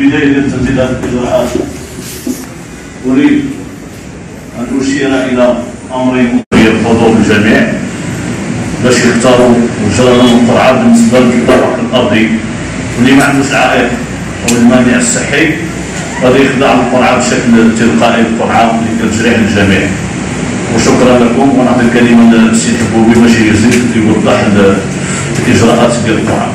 البداية ديال تنفيذ هذه الإجراءات أريد أن أشير إلى أمرين يرفضوا الجميع باش يختاروا مجرد القرعة بالنسبة للطابق الأرضي، واللي ما عندوش عائق أو المانع الصحي غادي يخضع للقرعة بشكل تلقائي، القرعة اللي كتجري على الجميع. وشكرا لكم، ونعطي الكلمة للسي حبوبي باش يزيد يوضح الإجراءات ديال القرعة.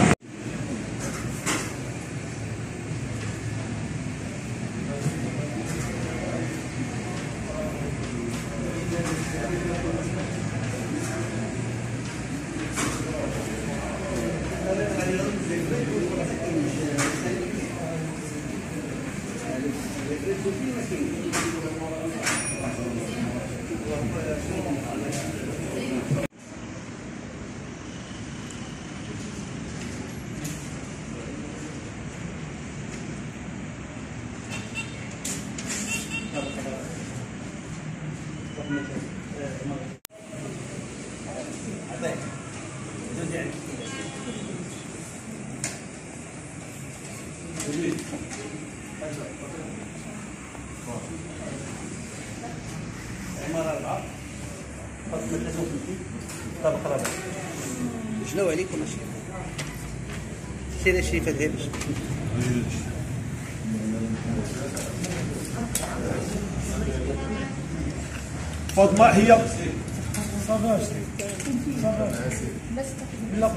شنو عليكم ماشي سير الشريفه ديالك فاطمه هي صافي بس لا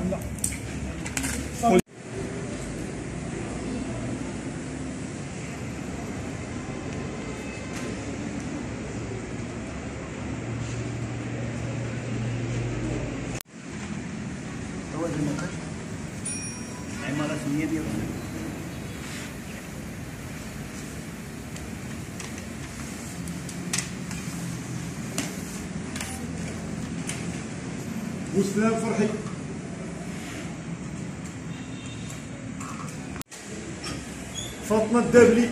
عمارة 100 ديال بوسلام فرحي فاطمه الدابلي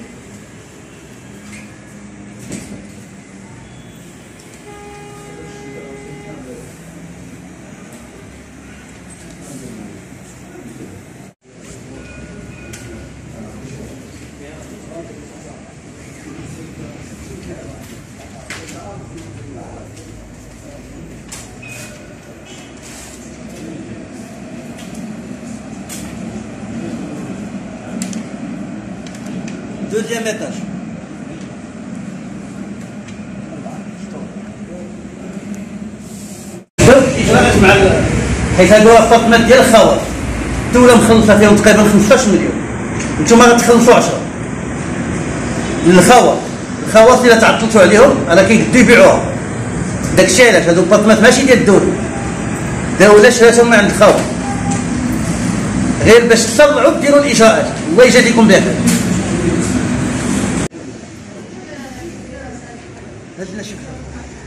دوزيام ايطاج اجراءات مع حيت هادو الفاطمات ديال الخوات الدوله مخلصه فيهم تقريبا 15 مليون، نتوما غتخلصوا 10 الخوات الا تعطلتوا عليهم راه كيبداو يبيعوها. داكشي علاش هادو الفاطمات ماشي ديال الدوله شراتهم من عند الخوات غير باش تسرعوا ديروا الاجراءات. الله يجازيكم بخير. هزنا شي حاجه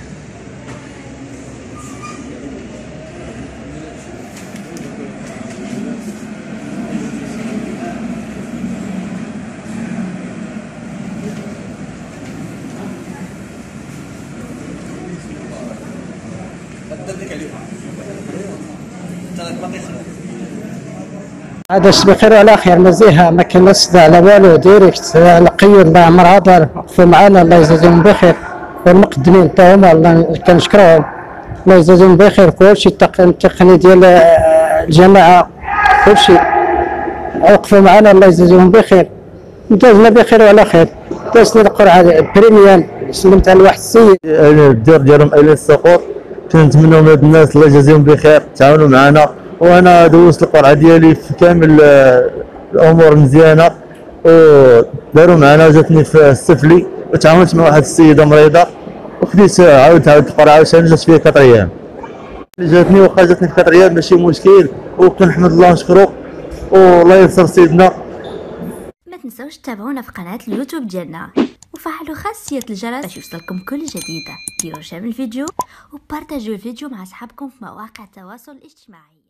بدلك عليهم تراك باقي خلاص. عادش بخير وعلى خير مزيها، ما كاين صداع لا والو، ديريكت القيود الله عمرها دار، وقفوا معنا الله يجازيهم بخير، والمقدمين تا هما الله كنشكرهم الله يجازيهم بخير. كلشي التقني ديال الجماعه كلشي وقفوا معنا الله يجازيهم بخير. امتازنا بخير وعلى خير، دازنا القرعه بريميان سلمتها لواحد السيد الدير ديالهم الى السقوط. كنتمنوا من هاد الناس الله يجازيهم بخير تعاونوا معنا، وانا دوزت القرعه ديالي في كامل الامور مزيانه، وداروا معنا جاتني في السفلي وتعاونت مع واحد السيده مريضه وخديت عاودت القرعه عاوتاني جات فيها 4 ايام. جاتني واخا جاتني في 4 ايام ماشي مشكل، وكنحمد الله ونشكرو والله ينصر سيدنا. ما تنسوش تتابعونا في قناة اليوتيوب ديالنا وفعلوا خاصية الجرس باش يوصلكم كل جديدة. ديروا شير الفيديو وبارتاجيو الفيديو مع اصحابكم في مواقع التواصل الاجتماعي.